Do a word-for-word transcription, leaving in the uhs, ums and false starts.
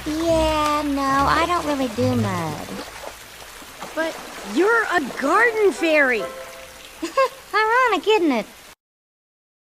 Yeah, no, I don't really do mud. But you're a garden fairy. Ironic, isn't it?